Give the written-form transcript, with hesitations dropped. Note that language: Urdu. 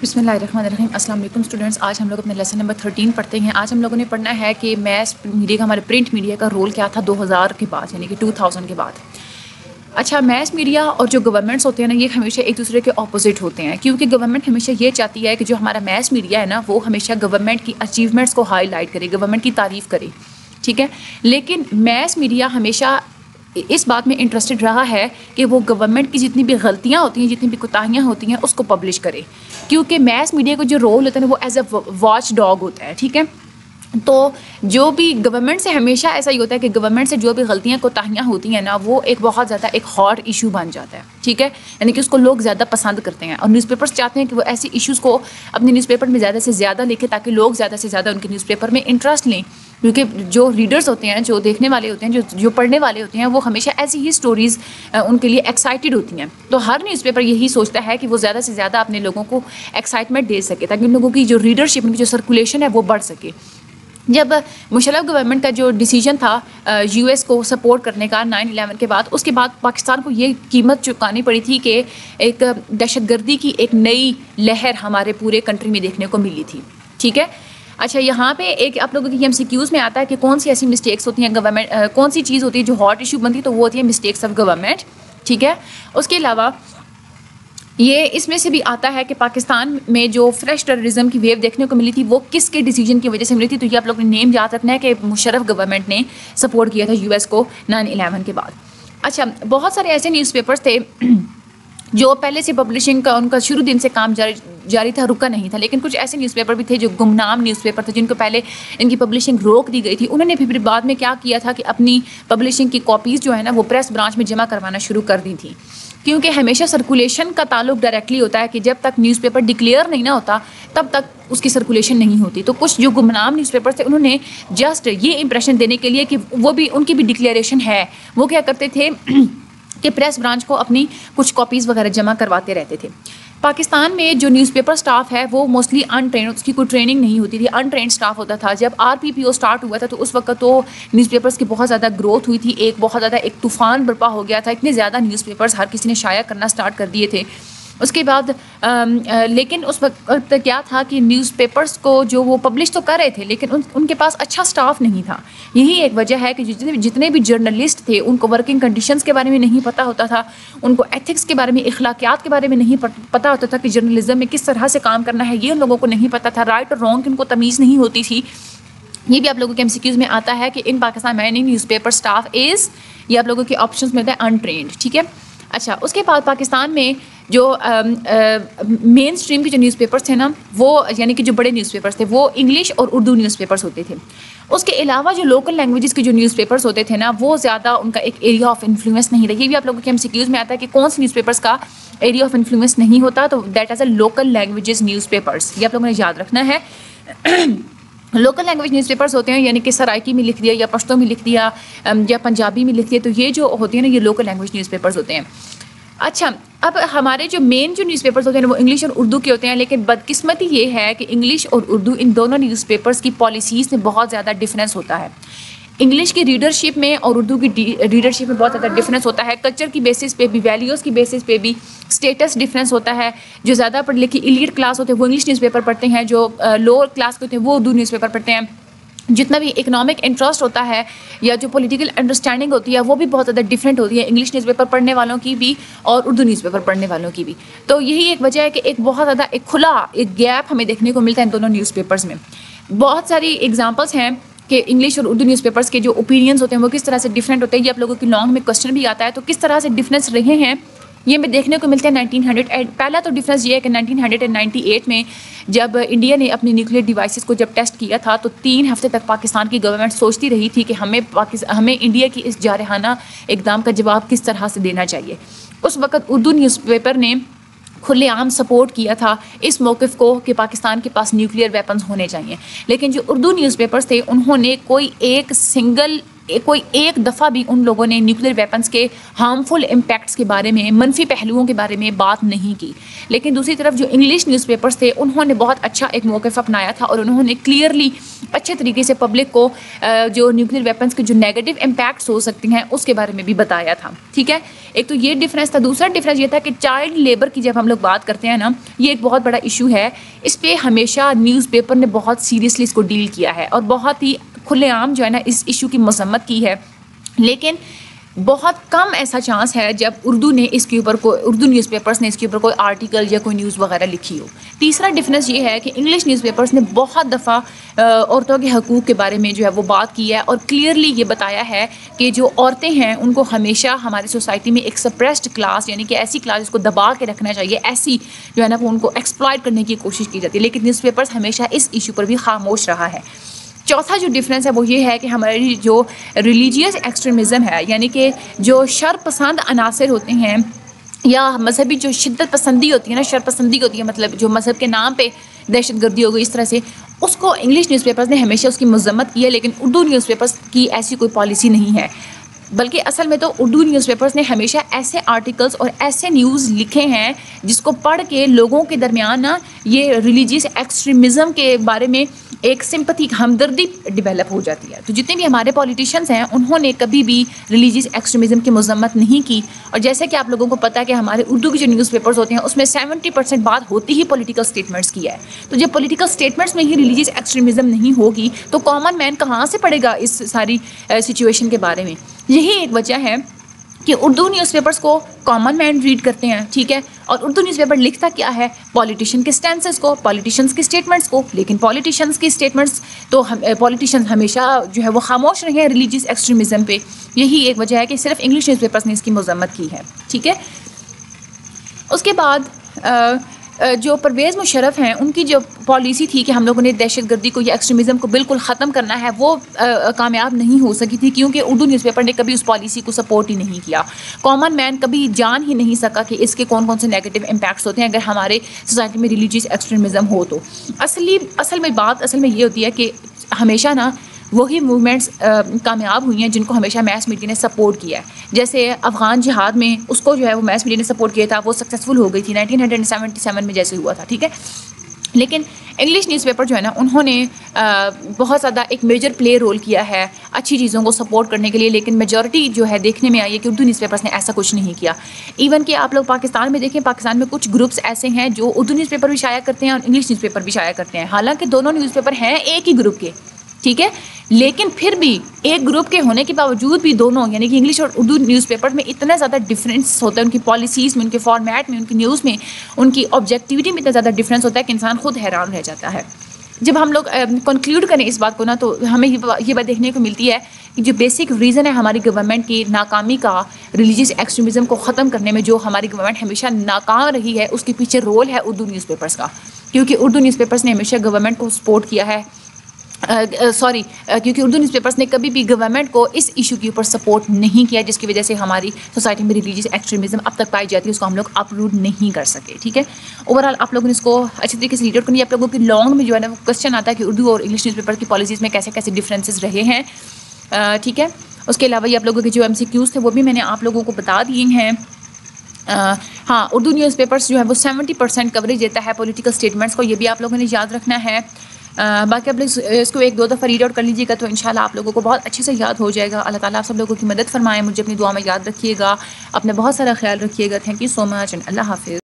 بسم اللہ الرحمن الرحیم. السلام علیکم اسٹوڈنٹس. آج ہم لوگ اپنے لیسن نمبر 13 پڑھتے ہیں. آج ہم لوگوں نے پڑھنا ہے کہ میس میڈیا کا، ہمارے پرنٹ میڈیا کا رول کیا تھا 2000 کے بعد، یعنی کہ 2000 کے بعد. اچھا، میس میڈیا اور جو گورنمنٹس ہوتے ہیں نا، یہ ہمیشہ ایک دوسرے کے اپوزٹ ہوتے ہیں، کیونکہ گورنمنٹ ہمیشہ یہ چاہتی ہے کہ جو ہمارا میس میڈیا ہے نا، وہ ہمیشہ گورنمنٹ کی اچیومنٹس کو ہائی لائٹ کرے، گورنمنٹ کی تعریف کرے، ٹھیک ہے. لیکن میس میڈیا ہمیشہ اس بات میں انٹرسٹڈ رہا ہے کہ وہ گورنمنٹ کی جتنی بھی غلطیاں ہوتی ہیں، جتنی بھی کوتاہیاں ہوتی ہیں، اس کو پبلش کرے، کیونکہ میس میڈیا کا جو رول ہوتا ہے نا، وہ ایز اے واچ ڈاگ ہوتا ہے، ٹھیک ہے. تو جو بھی گورنمنٹ سے ہمیشہ ایسا ہی ہوتا ہے کہ گورنمنٹ سے جو بھی غلطیاں کوتاہیاں ہوتی ہیں نا، وہ ایک بہت زیادہ ایک ہاٹ ایشو بن جاتا ہے، ٹھیک ہے. یعنی کہ اس کو لوگ زیادہ پسند کرتے ہیں، اور نیوز پیپرز چاہتے ہیں کہ وہ ایسی ایشوز کو اپنے نیوز پیپر میں زیادہ سے زیادہ لکھے، تاکہ لوگ زیادہ سے زیادہ ان کے نیوز پیپر میں انٹرسٹ لیں، کیونکہ جو ریڈرز ہوتے ہیں، جو دیکھنے والے ہوتے ہیں، جو پڑھنے والے ہوتے ہیں، وہ ہمیشہ ایسی ہی سٹوریز ان کے لیے ایکسائٹیڈ ہوتی ہیں. تو ہر نیوز پیپر یہی سوچتا ہے کہ وہ زیادہ سے زیادہ اپنے لوگوں کو ایکسائٹمنٹ دے سکے، تاکہ ان لوگوں کی جو ریڈرشپ، ان کی جو سرکولیشن ہے، وہ بڑھ سکے. جب مشرف گورنمنٹ کا جو ڈیسیجن تھا یو ایس کو سپورٹ کرنے کا 9/11 کے بعد، اس کے بعد پاکستان کو یہ قیمت چکانی پڑی تھی کہ ایک دہشت گردی کی ایک نئی لہر ہمارے پورے کنٹری میں دیکھنے کو ملی تھی، ٹھیک ہے. اچھا، یہاں پہ ایک آپ لوگوں کی MCQs میں آتا ہے کہ کون سی ایسی مسٹیکس ہوتی ہیں گورنمنٹ، کون سی چیز ہوتی ہے جو ہاٹ ایشو بنتی ہے، تو وہ ہوتی ہے مسٹیکس آف گورنمنٹ، ٹھیک ہے. اس کے علاوہ یہ اس میں سے بھی آتا ہے کہ پاکستان میں جو فریش ٹیررزم کی ویو دیکھنے کو ملی تھی، وہ کس کے ڈیسیجن کی وجہ سے ملی تھی. تو یہ آپ لوگوں نے نیم یاد رکھنا ہے کہ مشرف گورنمنٹ نے سپورٹ کیا تھا یو ایس کو 9/11 کے بعد. اچھا، بہت سارے ایسے نیوز پیپرز تھے جو پہلے سے پبلشنگ کا ان کا شروع دن سے کام جاری تھا، رکا نہیں تھا. لیکن کچھ ایسے نیوز پیپر بھی تھے جو گمنام نیوز پیپر تھے، جن کو پہلے ان کی پبلشنگ روک دی گئی تھی. انہوں نے پھر بعد میں کیا کیا تھا کہ اپنی پبلشنگ کی کاپیز جو ہے نا، وہ پریس برانچ میں جمع کروانا شروع کر دی تھی، کیونکہ ہمیشہ سرکولیشن کا تعلق ڈائریکٹلی ہوتا ہے کہ جب تک نیوز پیپر ڈکلیئر نہیں نہ ہوتا، تب تک اس کی سرکولیشن نہیں ہوتی. تو کچھ جو گمنام نیوز پیپر تھے، انہوں نے جسٹ یہ امپریشن دینے کے لیے کہ وہ بھی ان کی بھی ڈکلیریشن ہے، وہ کیا کرتے تھے کہ پریس برانچ کو اپنی کچھ کاپیز وغیرہ جمع کرواتے رہتے تھے. پاکستان میں جو نیوز پیپر سٹاف ہے، وہ موسٹلی ان ٹرینڈ، اس کی کوئی ٹریننگ نہیں ہوتی تھی، ان ٹرینڈ سٹاف ہوتا تھا. جب RPPO سٹارٹ ہوا تھا، تو اس وقت تو نیوز پیپرز کی بہت زیادہ گروتھ ہوئی تھی، ایک بہت زیادہ ایک طوفان برپا ہو گیا تھا، اتنے زیادہ نیوز پیپرز ہر کسی نے شائع کرنا سٹارٹ کر دیے تھے. اس کے بعد لیکن اس وقت کیا تھا کہ نیوز پیپرز کو جو وہ پبلش تو کر رہے تھے، لیکن ان کے پاس اچھا سٹاف نہیں تھا. یہی ایک وجہ ہے کہ جتنے بھی جرنلسٹ تھے، ان کو ورکنگ کنڈیشنز کے بارے میں نہیں پتہ ہوتا تھا، ان کو ایتھکس کے بارے میں، اخلاقیات کے بارے میں نہیں پتہ ہوتا تھا کہ جرنلزم میں کس طرح سے کام کرنا ہے. یہ ان لوگوں کو نہیں پتہ تھا. رائٹ اور رانگ کی ان کو تمیز نہیں ہوتی تھی. یہ بھی آپ لوگوں کے MCQs میں آتا ہے کہ in Pakistan many newspaper staff is, یہ آپ لوگوں کے آپشنز میں ہوتا ہے انٹرینڈ، ٹھیک ہے. اچھا، اس کے بعد پاکستان میں جو مین اسٹریم کے جو نیوز پیپرز تھے نا، وہ یعنی کہ جو بڑے نیوز پیپرز تھے، وہ انگلش اور اردو نیوز پیپرز ہوتے تھے. اس کے علاوہ جو لوکل لینگویجز کے جو نیوز پیپرز ہوتے تھے نا، وہ زیادہ ان کا ایک ایریا آف انفلوئنس نہیں رہا. یہ بھی آپ لوگوں کے MCQs میں آتا ہے کہ کون سے نیوز پیپرز کا ایریا آف انفلوئنس نہیں ہوتا، تو that is a local languages newspapers. یہ آپ لوگوں نے یاد رکھنا ہے. لوکل لینگویج نیوز پیپرز ہوتے ہیں، یعنی کہ سرائکی میں لکھ دیا، یا پشتو میں لکھ دیا، یا پنجابی میں لکھ دیا. تو یہ جو ہوتی ہیں نا، یہ لوکل لینگویج نیوز پیپرز ہوتے ہیں. اچھا، اب ہمارے جو مین جو نیوز پیپرز ہوتے ہیں وہ انگلش اور اردو کے ہوتے ہیں. لیکن بدقسمتی یہ ہے کہ انگلش اور اردو، ان دونوں نیوز پیپرز کی پالیسیز میں بہت زیادہ ڈفرینس ہوتا ہے. انگلش کی ریڈرشپ میں اور اردو کی ریڈرشپ میں بہت زیادہ ڈفرینس ہوتا ہے. کلچر کی بیسس پہ بھی، ویلیوز کی بیسس پہ بھی اسٹیٹس ڈفرینس ہوتا ہے. جو زیادہ پڑھ لکھی ایلیٹ کلاس ہوتے ہیں، وہ انگلش نیوز پیپر پڑھتے ہیں. جو لوور کلاس کے ہوتے ہیں، وہ اردو نیوز پیپر پڑھتے ہیں. جتنا بھی اکنامک انٹرسٹ ہوتا ہے یا جو پولیٹیکل انڈرسٹینڈنگ ہوتی ہے، وہ بھی بہت زیادہ ڈفرینٹ ہوتی ہے، انگلش نیوز پیپر پڑھنے والوں کی بھی اور اردو نیوز پیپر پڑھنے والوں کی بھی. تو یہی ایک وجہ ہے کہ ایک بہت زیادہ ایک کھلا ایک گیپ ہمیں دیکھنے کو ملتا ہے ان دونوں نیوز پیپرز میں. بہت ساری ایگزامپلس ہیں کہ انگلش اور اردو نیوز پیپرز کے جو اوپینینز ہوتے ہیں وہ کس طرح سے ڈفرینٹ ہوتے ہیں. یہ آپ لوگوں کی لانگ میں کوسچن بھی آتا ہے. تو کس طرح سے ڈفرینس رہے ہیں یہ ہمیں دیکھنے کو ملتے ہیں 1900. پہلا تو ڈفرینس یہ ہے کہ 1998 میں جب انڈیا نے اپنی نیوکلیئر ڈیوائسز کو جب ٹیسٹ کیا تھا، تو 3 ہفتے تک پاکستان کی گورنمنٹ سوچتی رہی تھی کہ ہمیں انڈیا کی اس جارحانہ اقدام کا جواب کس طرح سے دینا چاہیے. اس وقت اردو نیوز پیپر نے کھلے عام سپورٹ کیا تھا اس موقف کو کہ پاکستان کے پاس نیوکلیئر ویپنز ہونے چاہیے. لیکن جو اردو نیوز پیپرز تھے، انہوں نے کوئی ایک دفعہ بھی ان لوگوں نے نیوکلیئر ویپنز کے ہارمفل امپیکٹس کے بارے میں، منفی پہلوؤں کے بارے میں بات نہیں کی. لیکن دوسری طرف جو انگلش نیوز پیپرز تھے، انہوں نے بہت اچھا ایک موقف اپنایا تھا، اور انہوں نے کلیئرلی اچھے طریقے سے پبلک کو جو نیوکلیئر ویپنز کے جو نیگیٹو امپیکٹس ہو سکتے ہیں اس کے بارے میں بھی بتایا تھا، ٹھیک ہے. ایک تو یہ ڈفرینس تھا. دوسرا ڈفرینس یہ تھا کہ چائلڈ لیبر کی جب ہم لوگ بات کرتے ہیں نا, یہ ایک بہت بڑا ایشو ہے. اس پہ ہمیشہ نیوز پیپر نے بہت سیریسلی اس کو ڈیل کیا ہے اور بہت ہی کھلے عام جو ہے نا اس ایشو کی مذمت کی ہے. لیکن بہت کم ایسا چانس ہے جب اردو نے اس کے اوپر اردو نیوز پیپرز نے اس کے اوپر کوئی آرٹیکل یا کوئی نیوز وغیرہ لکھی ہو. تیسرا ڈفرینس یہ ہے کہ انگلش نیوز پیپرز نے بہت دفعہ عورتوں کے حقوق کے بارے میں جو ہے وہ بات کی ہے اور کلیئرلی یہ بتایا ہے کہ جو عورتیں ہیں ان کو ہمیشہ ہماری سوسائٹی میں ایک سپریسڈ کلاس, یعنی کہ ایسی کلاس جس کو دبا کے رکھنا چاہیے, ایسی جو ہے نا وہ ان کو ایکسپلائٹ کرنے کی کوشش کی جاتی ہے. لیکن نیوز پیپرز ہمیشہ اس ایشو پر بھی خاموش رہا ہے. چوتھا جو ڈفرینس ہے وہ یہ ہے کہ ہماری جو ریلیجیس ایکسٹریمزم ہے, یعنی کہ جو شر پسند عناصر ہوتے ہیں یا مذہبی جو شدت پسندی ہوتی ہے نا, شر پسندی ہوتی ہے, مطلب جو مذہب کے نام پہ دہشت گردی ہو گئی اس طرح سے, اس کو انگلش نیوز پیپرز نے ہمیشہ اس کی مذمت کی ہے. لیکن اردو نیوز پیپرز کی ایسی کوئی پالیسی نہیں ہے, بلکہ اصل میں تو اردو نیوز پیپرز نے ہمیشہ ایسے آرٹیکلز اور ایسے نیوز لکھے ہیں جس کو پڑھ کے لوگوں کے درمیان نا یہ ریلیجیس ایکسٹریمزم کے بارے میں ایک سمپتھی, ہمدردی ڈیولپ ہو جاتی ہے. تو جتنے بھی ہمارے پولیٹیشینز ہیں انہوں نے کبھی بھی ریلیجیس ایکسٹریمزم کی مذمت نہیں کی. اور جیسے کہ آپ لوگوں کو پتہ ہے کہ ہمارے اردو کی جو نیوز پیپرز ہوتے ہیں اس میں 70% بات ہوتی ہی پولیٹیکل اسٹیٹمنٹس کی ہے. تو جب پولیٹیکل اسٹیٹمنٹس میں ہی ریلیجیس ایکسٹریمزم نہیں ہوگی تو کامن مین کہاں سے پڑھے گا اس ساری سچویشن کے بارے میں. یہی ایک وجہ ہے کہ اردو نیوز پیپرز کو کامن مین ریڈ کرتے ہیں, ٹھیک ہے, اور اردو نیوز پیپر لکھتا کیا ہے, پولیٹیشین کے سٹینسز کو, پولیٹیشنز کی سٹیٹمنٹس کو. لیکن پولیٹیشنز کی سٹیٹمنٹس تو پولیٹیشنز ہمیشہ جو ہے وہ خاموش رہے ہیں ریلیجیس ایکسٹریمزم پہ. یہی ایک وجہ ہے کہ صرف انگلش نیوز پیپرز نے اس کی مذمت کی ہے, ٹھیک ہے. اس کے بعد جو پرویز مشرف ہیں ان کی جو پالیسی تھی کہ ہم لوگوں نے دہشت گردی کو یا ایکسٹریمزم کو بالکل ختم کرنا ہے, وہ کامیاب نہیں ہو سکی تھی کیونکہ اردو نیوز پیپر نے کبھی اس پالیسی کو سپورٹ ہی نہیں کیا. کامن مین کبھی جان ہی نہیں سکا کہ اس کے کون کون سے نیگیٹو امپیکٹس ہوتے ہیں اگر ہمارے سوسائٹی میں ریلیجیس ایکسٹریمزم ہو. تو اصل میں یہ ہوتی ہے کہ ہمیشہ نا وہی موومنٹس کامیاب ہوئی ہیں جن کو ہمیشہ میس میڈیا نے سپورٹ کیا ہے. جیسے افغان جہاد میں اس کو جو ہے وہ میس میڈیا نے سپورٹ کیا تھا, وہ سکسیزفل ہو گئی تھی 1977 میں جیسے ہوا تھا, ٹھیک ہے. لیکن انگلش نیوز پیپر جو ہے نا انہوں نے بہت زیادہ ایک میجر پلے رول کیا ہے اچھی چیزوں کو سپورٹ کرنے کے لیے. لیکن میجورٹی جو ہے دیکھنے میں آئی ہے کہ اردو نیوز پیپرز نے ایسا کچھ نہیں کیا. ایون کہ آپ لوگ پاکستان میں دیکھیں, پاکستان میں کچھ گروپس ایسے ہیں جو اردو نیوز پیپر بھی شائع کرتے ہیں اور انگلش نیوز پیپر بھی شائع کرتے ہیں, حالانکہ دونوں نیوز پیپر ہیں ایک ہی گروپ کے, ٹھیک ہے. لیکن پھر بھی ایک گروپ کے ہونے کے باوجود بھی دونوں یعنی کہ انگلش اور اردو نیوز پیپر میں اتنا زیادہ ڈفرینس ہوتا ہے, ان کی پالیسیز میں, ان کے فارمیٹ میں, ان کی نیوز میں, ان کی آبجیکٹیوٹی میں اتنا زیادہ ڈفرینس ہوتا ہے کہ انسان خود حیران رہ جاتا ہے. جب ہم لوگ کنکلیوڈ کریں اس بات کو نا تو ہمیں یہ بات دیکھنے کو ملتی ہے کہ جو بیسک ریزن ہے ہماری گورنمنٹ کی ناکامی کا ریلیجیس ایکسٹریمزم کو ختم کرنے میں, جو ہماری گورنمنٹ ہمیشہ ناکام رہی ہے, اس کے پیچھے رول ہے اردو نیوز پیپرز کا. کیونکہ اردو نیوز پیپرز نے ہمیشہ گورنمنٹ کو سپورٹ کیا ہے, کیونکہ اردو نیوز پیپرز نے کبھی بھی گورنمنٹ کو اس ایشو کے اوپر سپورٹ نہیں کیا, جس کی وجہ سے ہماری سوسائٹی میں ریلیجیس ایکسٹریمزم اب تک پائی جاتی ہے, اس کو ہم لوگ اپروڈ نہیں کر سکے, ٹھیک ہے. اوور آل آپ لوگوں نے اس کو اچھی طریقے سے ریڈ آؤٹ کرنی. آپ لوگوں کی لانگ میں جو ہے نا وہ کوشچن آتا ہے کہ اردو اور انگلش نیوز پیپر کی پالیسیز میں کیسے کیسے ڈفرینسز رہے ہیں, ٹھیک ہے. اس کے علاوہ یہ آپ لوگوں کے جو MCQs تھے وہ بھی میں نے آپ لوگوں کو بتا دیے ہیں. ہاں, اردو نیوز پیپرز جو ہے وہ 70% کوریج دیتا ہے پولیٹیکل اسٹیٹمنٹس کو, یہ بھی آپ لوگوں نے یاد رکھنا ہے. باقی آپ لوگ اس کو 1-2 دفعہ ریڈ آؤٹ کر لیجیے گا تو انشاءاللہ آپ لوگوں کو بہت اچھے سے یاد ہو جائے گا. اللہ تعالیٰ آپ سب لوگوں کی مدد فرمائے, مجھے اپنی دعا میں یاد رکھیے گا, اپنا بہت سارا خیال رکھیے گا. Thank you so much and اللہ حافظ.